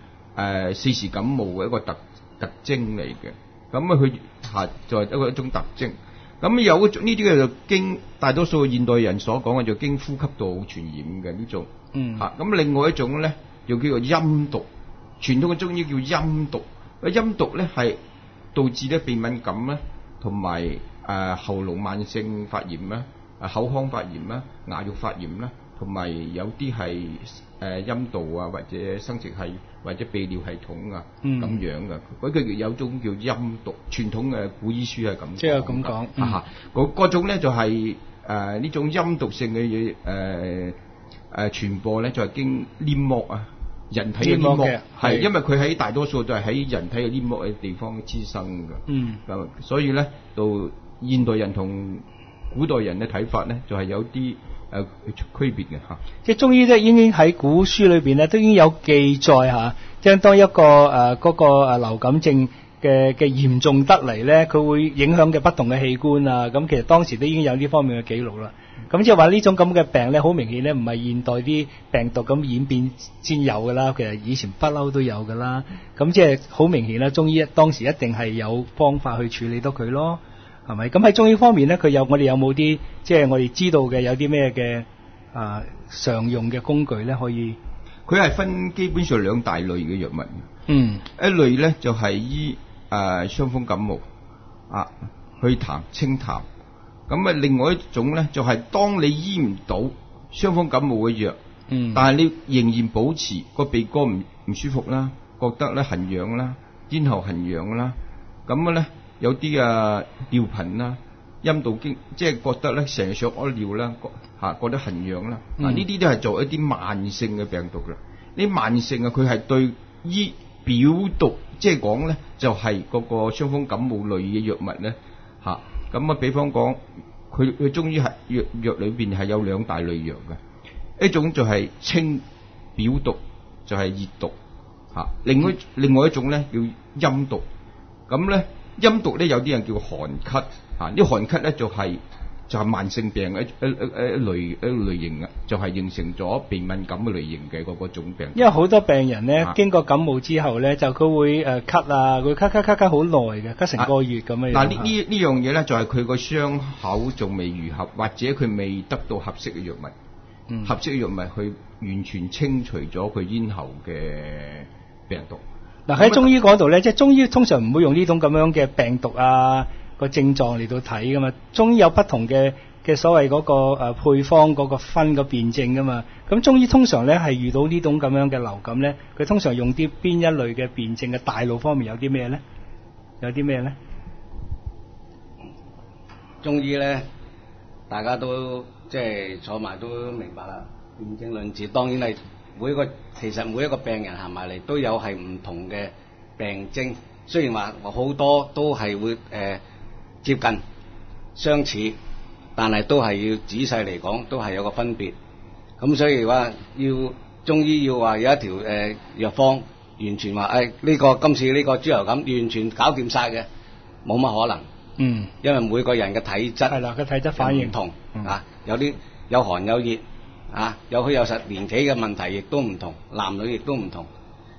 4時感冒嘅一個特徵嚟嘅。咁啊，佢就係一種特徵。咁有呢啲嘅就經大多數現代人所講嘅就經呼吸道傳染嘅呢種。咁另外一種咧，就叫做陰毒。傳統嘅中醫叫陰毒。陰毒咧係導致咧鼻敏感啦，同埋喉嚨慢性發炎啦、口腔發炎啦、牙肉發炎啦，同埋有啲係陰道啊或者生殖系或者泌尿系統啊咁樣嘅。嗰個有種叫陰毒，傳統嘅古醫書係咁。即係咁講。嗰種咧就係呢種陰毒性嘅傳播咧，就係經黏膜啊。人體嘅黏膜係因為佢喺大多數都係喺人體嘅黏膜嘅地方滋生嘅，所以咧到現代人同古代人嘅睇法咧，就係有啲區別嘅嚇。 即係中醫咧已經喺古書裏邊咧都已經有記載嚇，即係當一個嗰個流感症嘅嚴重得嚟咧，佢會影響嘅不同嘅器官啊，咁其實當時都已經有呢方面嘅記錄啦。咁即係話呢種咁嘅病咧，好明顯咧，唔係現代啲病毒咁演變先有噶啦，其實以前不嬲都有噶啦。咁即係好明顯啦，中醫當時一定係有方法去處理到佢咯，係咪？咁喺中醫方面咧，我哋有冇啲即係我哋知道嘅有啲咩嘅常用嘅工具咧？可以？ 佢係分基本上2大類嘅藥物。一類咧就係醫傷風感冒去痰清痰。咁啊，另外一種咧就係當你醫唔到傷風感冒嘅藥，但係你仍然保持個鼻哥唔舒服啦，覺得咧痕癢啦，咽喉痕癢啦，咁咧有啲尿頻啦，陰道經即係覺得咧成日想屙尿啦，覺得痕癢啦，呢啲都係做一啲慢性嘅病毒啦。呢慢性佢係對醫表毒，即係講咧就係嗰個傷風感冒類嘅藥物咧咁比方講，佢中醫係藥裏邊係有2大類藥嘅，一種就係清表毒，就係熱毒另外一種咧叫陰毒。咁咧陰毒咧有啲人叫寒咳呢寒咳咧就係慢性病一類型嘅，就係形成咗鼻敏感嘅類型嘅嗰種病。 因為好多病人咧經過感冒之後咧，就佢會咳啊，佢咳好耐嘅，咳成個月咁樣。 嗱呢樣嘢咧就係佢個傷口仲未愈合，或者佢未得到合適嘅藥物，合適嘅藥物去完全清除咗佢咽喉嘅病毒。 嗱喺中醫嗰度咧，即係中醫通常唔會用呢種咁樣嘅病毒個症狀嚟到睇噶嘛，中醫有不同嘅所謂嗰個配方嗰個分個辨證噶嘛。咁中醫通常咧係遇到呢種咁樣嘅流感咧，佢通常用啲邊一類嘅辨證嘅大路方面有啲咩咧？ 中醫咧，大家都即係坐埋都明白啦。辨證論治當然係其實每一個病人行埋嚟都有係唔同嘅病徵，雖然話好多都係會接近相似，但係都係要仔細嚟講，都係有個分別。咁所以話中醫要話有一條藥方，完全話今次呢個豬流感完全搞掂晒嘅，冇乜可能。因為每個人嘅體質係啦，個體質反應唔同有啲有寒有熱有虛有實，年紀嘅問題亦都唔同，男女亦都唔同。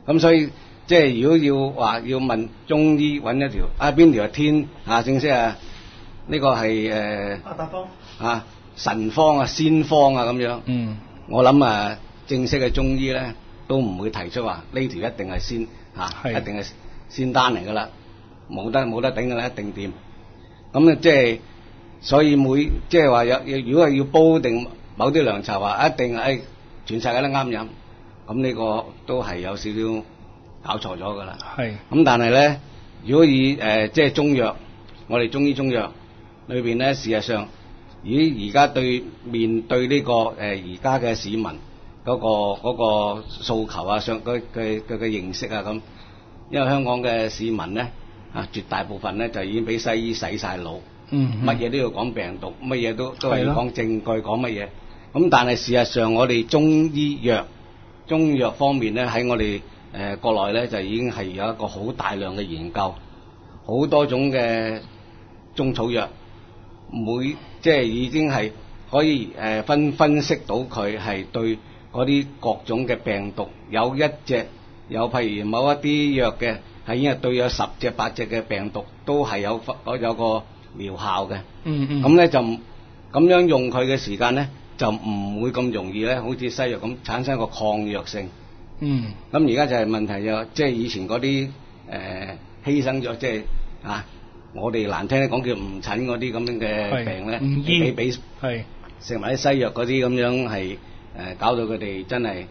咁所以即係如果要問中醫揾一條邊條係天正式呢個係八達方神方仙方咁樣。我諗正式嘅中醫咧都唔會提出話呢條一定係仙一定係仙丹嚟噶啦，冇得頂噶啦，一定掂。咁咧即係所以即係話如果係要煲定某啲涼茶話一定係全世界都啱飲，咁呢個都係有少少搞錯咗噶啦。咁但係咧，如果以即係中藥，我哋中醫中藥裏邊咧，事實上而家面對呢個而家嘅市民嗰個訴求上佢嘅認識咁，因為香港嘅市民咧絕大部分咧就已經俾西醫洗晒腦，乜嘢都要講病毒，乜嘢都係講證據，講乜嘢。咁但係事實上我哋中藥方面咧喺我哋國內咧就已經係有一個好大量嘅研究，好多種嘅中草藥，即係已經係可以分析到佢係對嗰啲各種嘅病毒有譬如某一啲藥嘅係已經係對有10隻8隻嘅病毒都係有個療效嘅。咁咧就咁樣用佢嘅時間咧就唔會咁容易咧，好似西藥咁產生一個抗藥性。咁而家就係問題即係以前嗰啲犧牲咗，即係我哋難聽啲講叫唔診嗰啲咁樣嘅病咧，俾食埋啲西藥嗰啲咁樣係搞到佢哋真係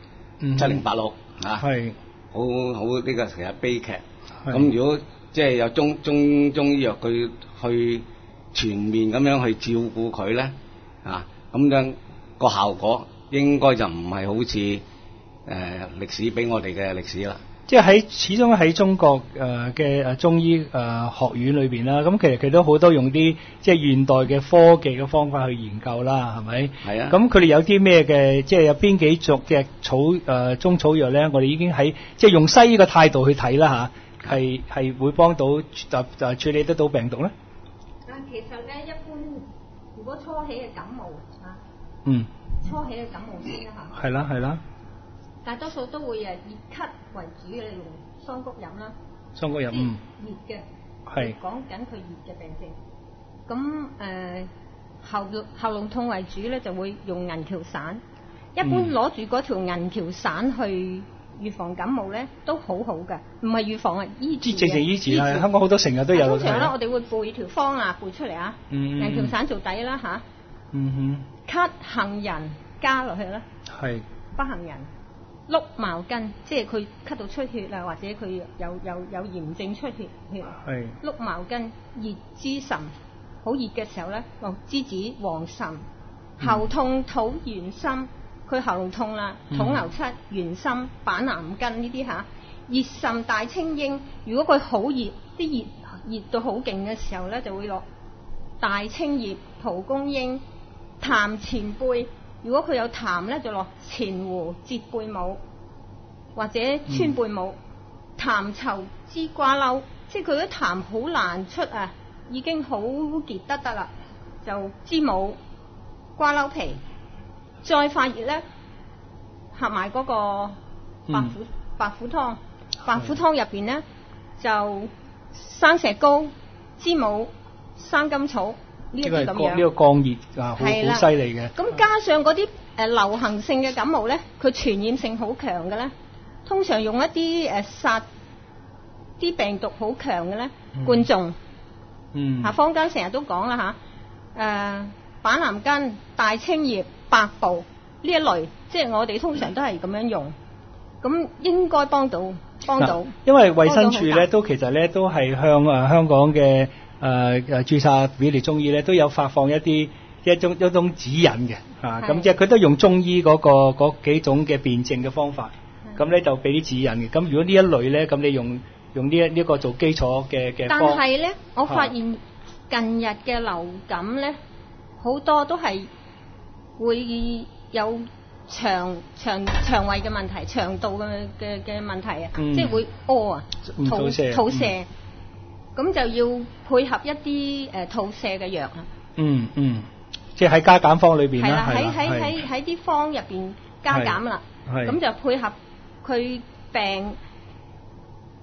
7086好呢個其實悲劇。咁如果即係有中醫藥佢去全面咁樣去照顧佢咧咁樣個效果應該就唔係好似歷史俾我哋嘅歷史啦。 即係始終喺中國嘅中醫學院裏邊啦，咁其實佢都好多用啲即係現代嘅科技嘅方法去研究啦，係咪？係啊。咁佢哋有啲咩嘅，即係有邊幾種嘅中草藥咧？我哋已經喺即係用西醫嘅態度去睇啦嚇，係會幫到就處理得到病毒咧？ 其實咧，一般如果初起嘅感冒初起嘅感冒先啦嚇。係啦。大多數都會熱咳為主嘅，用桑菊飲啦。桑菊飲熱嘅，係講緊佢熱嘅病症。咁喉嚨痛為主咧，就會用銀翹散。一般攞住嗰條銀翹散去預防感冒咧，都好好嘅，唔係預防醫治嘅。直情醫治啦，香港好多成日都有。通常咧，我哋會背條方背出嚟銀翹散做底啦嚇。咳杏仁加落去啦。係。北杏仁。碌茅根，即係佢咳到出血啦，或者佢有炎症出血。係。碌茅根、熱芝岑，好熱嘅時候咧，落梔子、黃芩。喉痛土元參，佢喉嚨痛啦，土牛膝、元參、板藍根呢啲嚇。熱岑、大青鷹，如果佢好熱，啲熱到好勁嘅時候咧，就會落大青葉、蒲公英、痰前貝。如果佢有痰咧，就落前胡、折貝母或者川貝母。痰稠支瓜溜，即係佢啲痰好難出已經好結得啦，就知母、瓜溜皮。再發熱咧，合埋嗰個白虎湯。白虎湯入邊咧就生石膏、知母、生甘草。呢個咁樣，呢個降熱好犀利嘅。咁加上嗰啲流行性嘅感冒咧，佢傳染性好強嘅咧，通常用一啲殺啲病毒好強嘅咧，冠狀。坊間成日都講啦板藍根、大青葉、白布呢一類，即係我哋通常都係咁樣用，咁應該幫到。因為衛生署咧都其實咧都係向香港嘅註冊表列中醫咧都有發放一種指引嘅咁即係佢都用中醫嗰幾種嘅辨證嘅方法，咁咧就俾啲指引嘅。咁如果呢一類咧，咁你用呢個做基礎嘅但係咧，我發現近日嘅流感咧好多都係會有腸胃嘅問題，腸道嘅問題即係會屙吐瀉，咁就要配合一啲吐瀉嘅藥即係喺加減方裏邊啦，喺啲方入邊加減啦，咁就配合佢病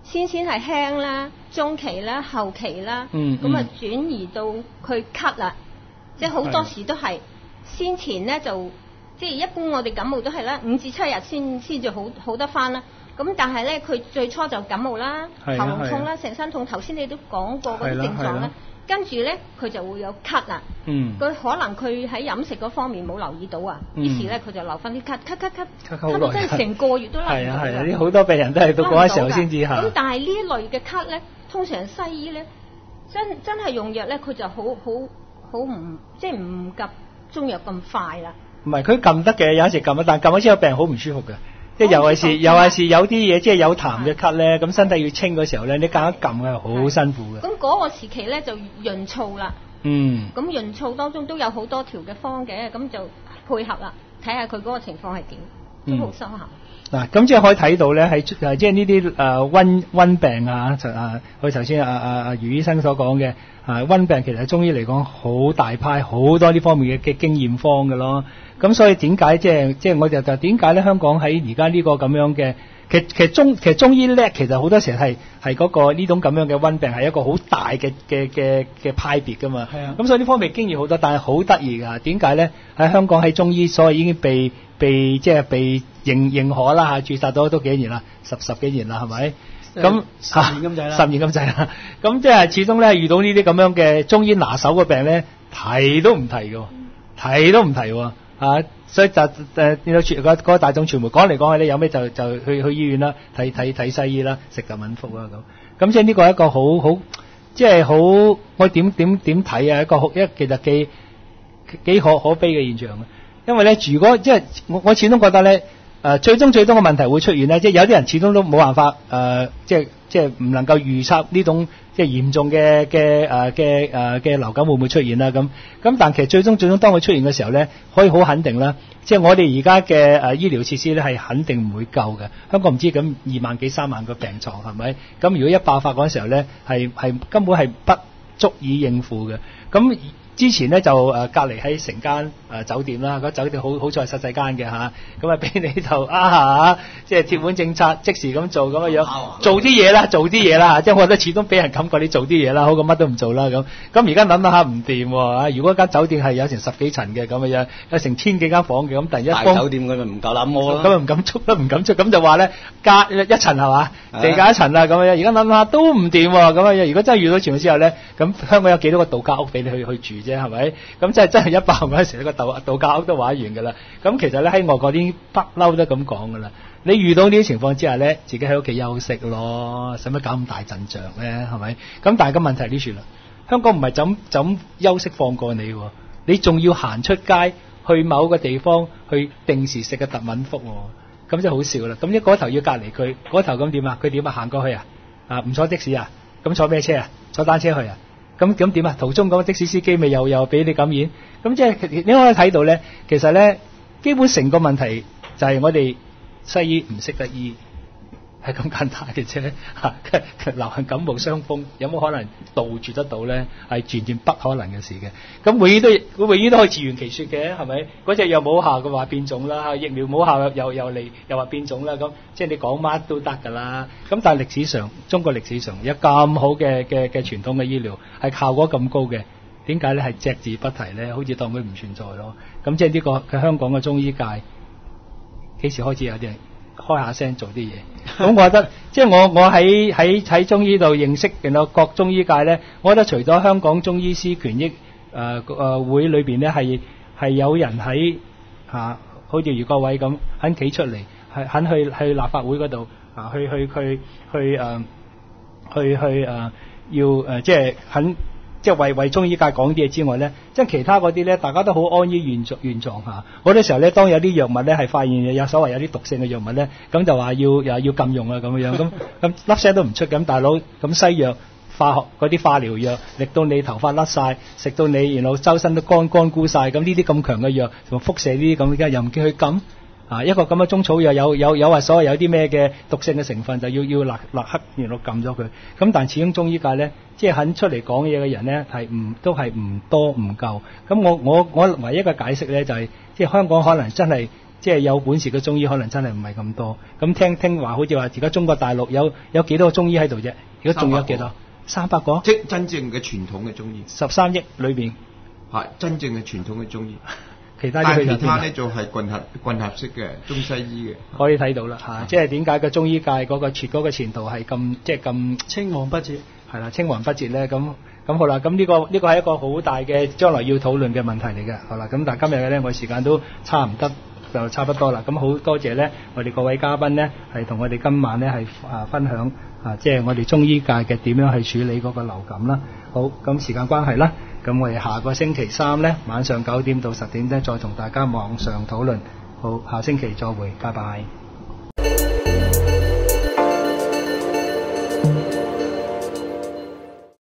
先係輕啦、中期啦、後期啦，咁啊轉移到佢咳啦，即係好多時都係先前咧就即係一般我哋感冒都係啦，5至7日先至好得翻啦。咁但係咧佢最初就感冒啦、喉嚨痛啦、成身痛，頭先你都講過嗰啲症狀啦。跟住咧，佢就會有咳啦。佢可能佢喺飲食嗰方面冇留意到啊，於是咧佢就留翻啲咳到真係成個月都留唔到。係啊， 啲好多病人都係到嗰個時候先至嚇。 咁但係呢一類嘅咳咧，通常西醫咧真係用藥咧，佢就好唔即係唔及中藥咁快啦。 唔係佢撳得嘅，有時撳得，但撳咗之後病人好唔舒服嘅。即係尤其是有啲嘢，即係有痰嘅咳咧，咁身體要清嗰時候咧，你夾一撳係好辛苦嘅。 咁嗰個時期咧就潤燥啦。咁潤燥當中都有好多條嘅方嘅，咁就配合啦，睇下佢嗰個情況係點，都好深刻。 嗱，咁即係可以睇到咧，係即係呢啲溫病啊，佢頭先余醫生所講嘅溫病，其實喺中醫嚟講好大派，好多呢方面嘅經驗方嘅咯。咁所以點解即係我就點解咧？香港喺而家呢個咁樣嘅，其實中醫叻，其實好多時係嗰個呢種咁樣嘅溫病係一個好大嘅派別噶嘛。係啊。咁所以呢方面經驗好多，但係好得意㗎。點解咧？喺香港喺中醫所謂已經被認可啦嚇，註冊咗都幾年啦，十幾年啦，係咪？咁 10年咁滯啦。10 年咁滯啦。咁即係始終咧遇到呢啲咁樣嘅中醫拿手嘅病咧，提都唔提㗎，提都唔提喎。所以就見到嗰個大眾傳媒講嚟講去咧，有咩就去醫院啦，睇西醫啦，食特敏福啦咁即係呢個係一個好即係好我點睇啊？一個其實幾可悲嘅現象。因為咧，如果即係我始終覺得咧，最終嘅問題會出現咧，即係有啲人始終都冇辦法即係唔能夠預測呢種即係嚴重嘅流感會唔會出現啦咁。但其實最終當佢出現嘅時候咧，可以好肯定啦，即係我哋而家嘅醫療設施咧係肯定唔會夠嘅。香港唔知咁2萬幾3萬個病床係咪？咁如果一爆發嗰陣時候咧，係根本係不足以應付嘅。咁之前咧就隔離喺成間酒店啦，嗰酒店好在實際間嘅嚇，咁俾你就即係鐵腕政策即時咁做咁嘅樣，做啲嘢啦，即係我覺得始終俾人感覺你做啲嘢啦，好過乜都唔做啦咁。咁而家諗下唔掂喎，如果間酒店係有成10幾層嘅咁嘅樣，有成1000幾間房嘅，咁突然一大酒店佢咪唔夠膽摸咯， 咁咪唔敢捉啦，唔敢捉，咁就話咧加一層係嘛，地價1層啦咁嘅樣。而家諗下都唔掂喎，咁嘅樣。如果真係遇到傳染之後咧，咁香港有幾多個度假屋俾你去住？係咪？咁真係一爆嗰陣時，個度假屋都玩完㗎啦。咁其實咧喺外國啲不嬲都咁講㗎啦。你遇到呢啲情況之下咧，自己喺屋企休息咯，使乜搞咁大陣仗咧？係咪？咁但係個問題呢處啦，香港唔係就咁休息放過你喎，你仲要行出街去某個地方去定時食個特敏福喎，咁真係好笑啦。咁一嗰頭要隔離佢，嗰頭咁點啊？佢點啊？行過去啊？唔坐的士啊？咁坐咩車啊？坐單車去啊？咁點啊？途中嗰個的士司機咪又俾你感染？咁即係你可以睇到咧，其實咧基本成個問題就係我哋西醫唔識得醫，係咁簡單嘅啫。流行感冒傷風有冇可能杜絕得到咧？係完全不可能嘅事嘅。咁永遠都可以自圓其說嘅，係咪？嗰隻藥冇效嘅話變種啦，疫苗冇效又話變種啦。咁即係你講乜都得㗎啦。咁但係歷史上中國歷史上有咁好嘅傳統嘅醫療係效果咁高嘅，點解咧係隻字不提咧？好似當佢唔存在咯。咁即係呢個嘅香港嘅中醫界幾時開始有啲人開下聲做啲嘢？咁我覺得即係我喺中醫度認識然後各中醫界咧，我覺得除咗香港中醫師權益會裏邊咧係有人喺好似余國偉咁肯企出嚟，肯去立法會嗰度要即係肯即係為中醫界講啲嘢之外咧，即係其他嗰啲咧，大家都好安於現狀下。好多時候咧，當有啲藥物咧係發現有所謂有啲毒性嘅藥物咧，咁就話要禁用啊咁樣，咁粒聲都唔出咁，大佬咁西藥化學嗰啲化療藥，令到你頭髮甩晒，食到你然後周身都乾枯晒，咁呢啲咁強嘅藥同埋輻射呢啲咁嘅，又唔見佢禁。一個咁嘅中草藥有話所謂有啲咩嘅毒性嘅成分，就要立刻然後撳咗佢。咁但始終中醫界咧，即係肯出嚟講嘢嘅人咧，都係唔多唔夠。咁我唯一嘅解釋咧就係，即係香港可能真係即係有本事嘅中醫可能真係唔係咁多。咁聽話好似話而家中國大陸有幾多個中醫喺度啫？而家仲有幾多？300個？ 即真正嘅傳統嘅中醫。 13億裏邊係真正嘅傳統嘅中醫。 其他啲其他咧就係混合式嘅中西醫嘅。 可以睇到啦嚇，即係點解個中醫界嗰個前途係咁即係咁青黃不接？ 係啦，青黃不接咧咁好啦，咁呢個係一個好大嘅將來要討論嘅問題嚟嘅。好啦，咁但係今日嘅咧，我時間都差唔多啦。咁好多謝咧，我哋各位嘉賓咧係同我哋今晚咧係分享即係我哋中醫界嘅點樣去處理嗰個流感啦。好，咁時間關係啦。咁我哋下個星期3咧晚上9點到10點咧再同大家網上討論。好，下星期再會，拜拜。